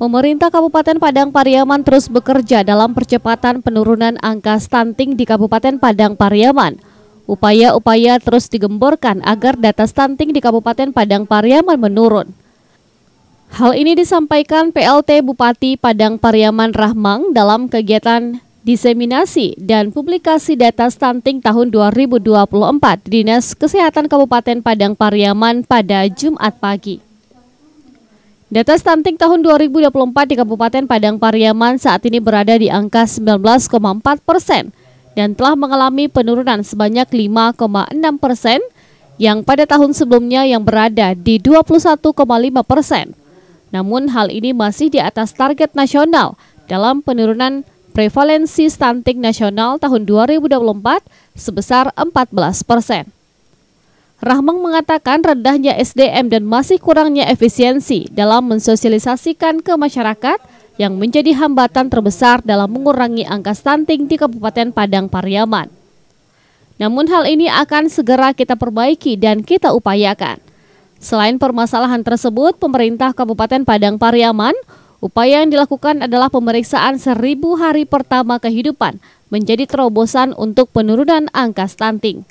Pemerintah Kabupaten Padang Pariaman terus bekerja dalam percepatan penurunan angka stunting di Kabupaten Padang Pariaman. Upaya-upaya terus digemborkan agar data stunting di Kabupaten Padang Pariaman menurun. Hal ini disampaikan PLT Bupati Padang Pariaman Rahmang dalam kegiatan diseminasi dan publikasi data stunting tahun 2024 Dinas Kesehatan Kabupaten Padang Pariaman pada Jumat pagi. Data stunting tahun 2024 di Kabupaten Padang Pariaman saat ini berada di angka 19,4% dan telah mengalami penurunan sebanyak 5,6% yang pada tahun sebelumnya yang berada di 21,5%. Namun hal ini masih di atas target nasional dalam penurunan prevalensi stunting nasional tahun 2024 sebesar 14%. Rahmang mengatakan rendahnya SDM dan masih kurangnya efisiensi dalam mensosialisasikan ke masyarakat yang menjadi hambatan terbesar dalam mengurangi angka stunting di Kabupaten Padang Pariaman. Namun hal ini akan segera kita perbaiki dan kita upayakan. Selain permasalahan tersebut, pemerintah Kabupaten Padang Pariaman, upaya yang dilakukan adalah pemeriksaan 1000 hari pertama kehidupan menjadi terobosan untuk penurunan angka stunting.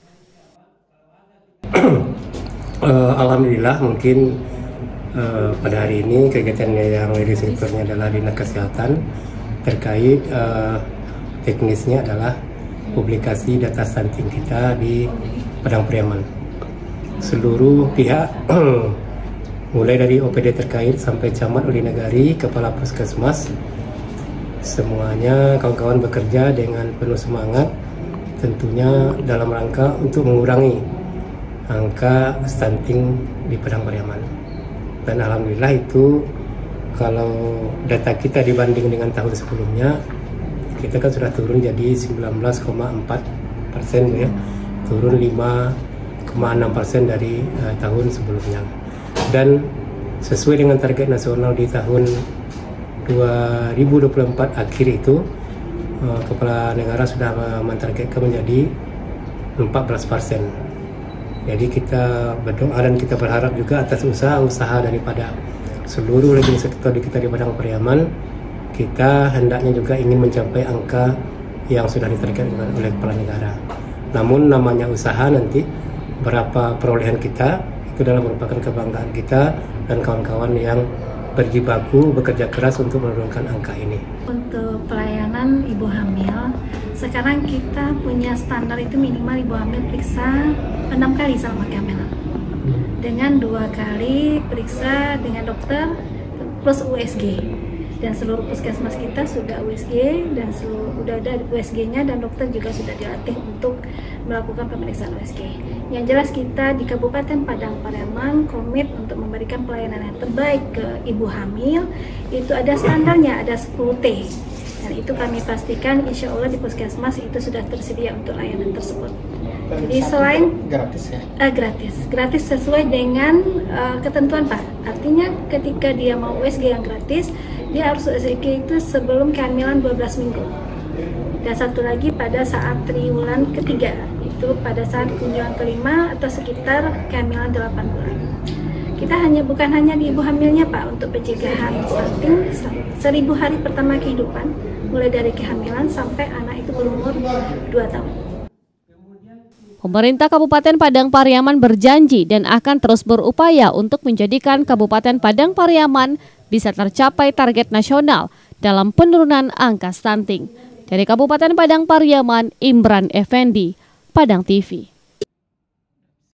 Alhamdulillah mungkin pada hari ini kegiatannya yang direkturnya adalah Dinas Kesehatan terkait teknisnya adalah publikasi data stunting kita di Padang Pariaman. Seluruh pihak mulai dari OPD terkait sampai camat uli nagari, kepala puskesmas, semuanya kawan-kawan bekerja dengan penuh semangat tentunya dalam rangka untuk mengurangi angka stunting di Padang Pariaman. Dan alhamdulillah itu kalau data kita dibanding dengan tahun sebelumnya, kita kan sudah turun jadi 19,4% ya, turun 5,6% dari tahun sebelumnya. Dan sesuai dengan target nasional di tahun 2024 akhir itu, Kepala Negara sudah mentargetkan menjadi 14%. Jadi kita berdoa dan kita berharap juga atas usaha daripada seluruh leading sektor kita di Padang Pariaman, kita hendaknya juga ingin mencapai angka yang sudah ditargetkan oleh Kepala Negara. Namun namanya usaha, nanti berapa perolehan kita itu adalah merupakan kebanggaan kita dan kawan-kawan yang berjibaku bekerja keras untuk menurunkan angka ini. Untuk pelayanan ibu hamil, sekarang kita punya standar itu minimal ibu hamil periksa 6 kali selama kehamilan, dengan 2 kali periksa dengan dokter plus USG, dan seluruh puskesmas kita sudah USG dan sudah ada USG-nya, dan dokter juga sudah dilatih untuk melakukan pemeriksaan USG. Yang jelas kita di Kabupaten Padang Pariaman komit untuk memberikan pelayanan yang terbaik ke ibu hamil. Itu ada standarnya, ada 10T. Dan itu kami pastikan insya Allah di puskesmas itu sudah tersedia untuk layanan tersebut. Jadi selain gratis ya? Gratis sesuai dengan ketentuan Pak. Artinya ketika dia mau USG yang gratis, dia harus USG itu sebelum kehamilan 12 minggu. Dan satu lagi pada saat triwulan ketiga, itu pada saat kunjungan kelima atau sekitar kehamilan 8 bulan. Kita bukan hanya di ibu hamilnya Pak, untuk pencegahan stunting 1000 hari pertama kehidupan, mulai dari kehamilan sampai anak itu berumur 2 tahun. Pemerintah Kabupaten Padang Pariaman berjanji dan akan terus berupaya untuk menjadikan Kabupaten Padang Pariaman bisa tercapai target nasional dalam penurunan angka stunting. Dari Kabupaten Padang Pariaman, Imran Effendi, Padang TV.